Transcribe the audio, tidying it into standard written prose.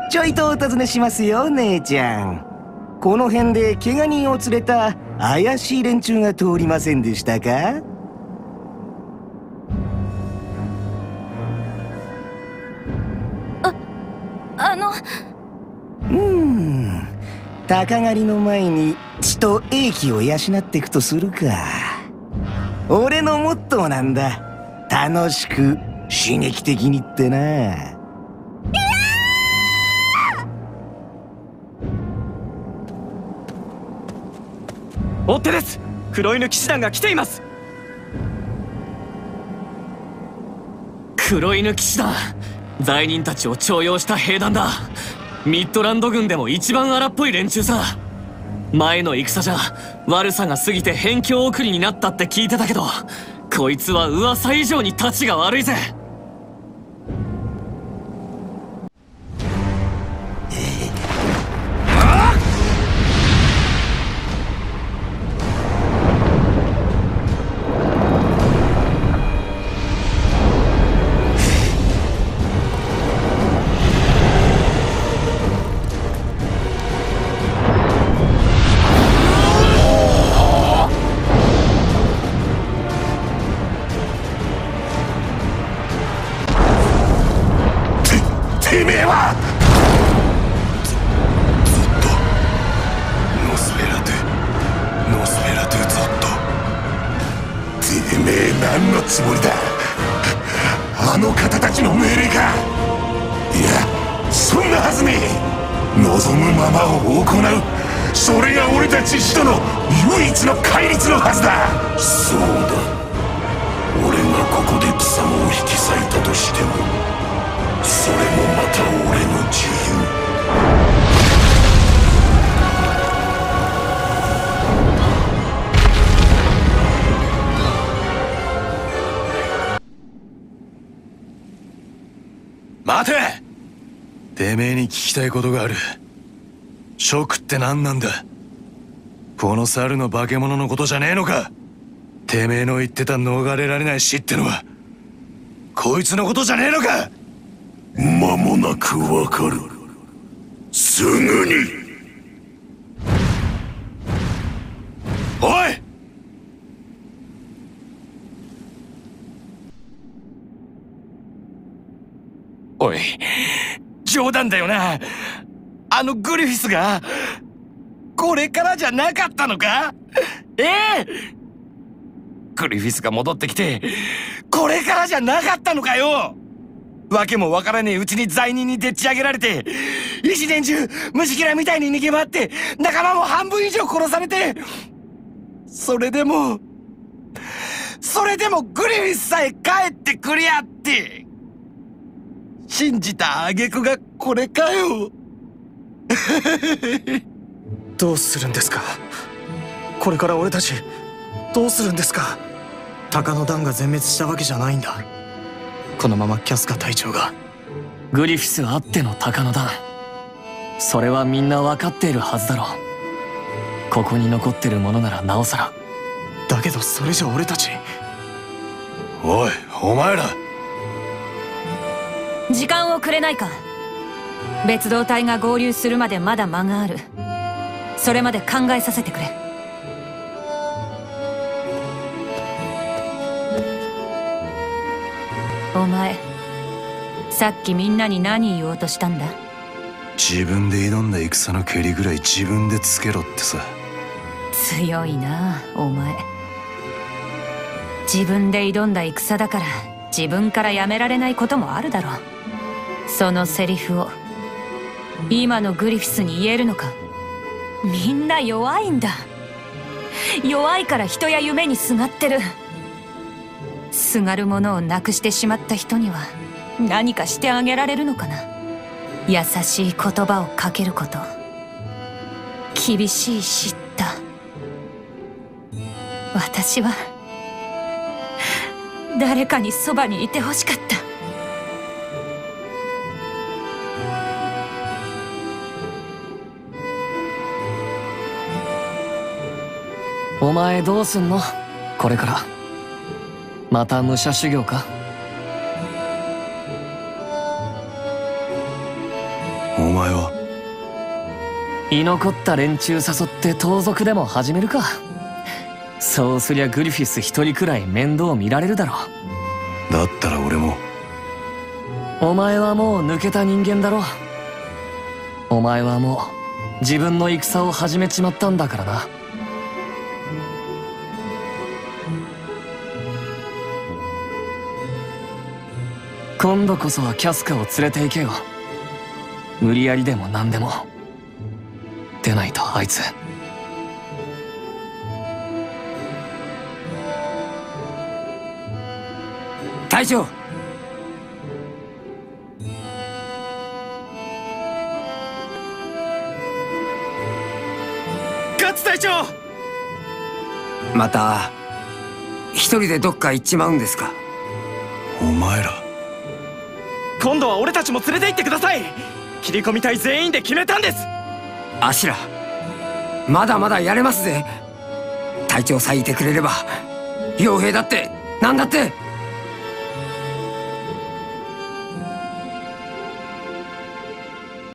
ちょいとお尋ねしますよ、姉ちゃん。この辺で怪我人を連れた怪しい連中が通りませんでしたか？鷹狩りの前に血と英気を養っていくとするか。俺のモットーなんだ。楽しく刺激的にってな。 追っ手です。黒犬騎士団が来ています。黒犬騎士団、罪人たちを徴用した兵団だ。ミッドランド軍でも一番荒っぽい連中さ。前の戦じゃ悪さが過ぎて辺境送りになったって聞いてたけど、こいつは噂以上にタチが悪いぜ。 てめえはゾッとノスフェラトゥゾッと。てめえ何のつもりだ。あの方たちの命令か。いや、そんなはずねえ。望むままを行う、それが俺たち使徒の唯一の戒律のはずだ。そうだ、俺がここで貴様を引き裂いたとしても、それもまた俺の自由。 待て！てめえに聞きたいことがある。職って何なんだ？この猿の化け物のことじゃねえのか？てめえの言ってた逃れられない死ってのはこいつのことじゃねえのか？ 間もなくわかる。すぐに。 おい！ おい、冗談だよな。あのグリフィスがこれからじゃなかったのか？グリフィスが戻ってきてこれからじゃなかったのかよ。わけもわからねえうちに罪人にでっち上げられて、一年中虫けらみたいに逃げ回って仲間も半分以上殺されて、それでもグリフィスさえ帰ってくりゃって信じた挙句がこれかよ。 どうするんですか？これから俺たちどうするんですか？鷹の団が全滅したわけじゃないんだ。このままキャスカ隊長が。 グリフィスあっての鷹の団、それはみんな分かっているはずだろう。ここに残ってるものならなおさら。 だけどそれじゃ俺たち。 おい、お前ら。 時間をくれないか。別動隊が合流するまでまだ間がある。それまで考えさせてくれ。お前、さっきみんなに何言おうとしたんだ？ 自分で挑んだ戦の蹴りぐらい自分でつけろってさ。 強いなお前。自分で挑んだ戦だから自分からやめられないこともあるだろう。そのセリフを今のグリフィスに言えるのか？みんな弱いんだ。弱いから人や夢にすがってる。すがるものをなくしてしまった人には何かしてあげられるのかな。優しい言葉をかけること、厳しい叱咤。私は誰かにそばにいてほしかった。 お前どうすんの？これからまた武者修行か？ お前は？ 居残った連中誘って盗賊でも始めるか。そうすりゃグリフィス一人くらい面倒見られるだろう。だったら俺も。 お前はもう抜けた人間だろ。お前はもう自分の戦を始めちまったんだからな。今度こそはキャスカを連れて行けよ。無理やりでも何でも。でないとあいつ。 隊長、 ガッツ隊長、 また一人でどっか行っちまうんですか？ お前ら今度は俺たちも連れて行ってください。切り込み隊全員で決めたんです。 アシュラ、まだまだやれますぜ。隊長さえいてくれれば傭兵だって何だって。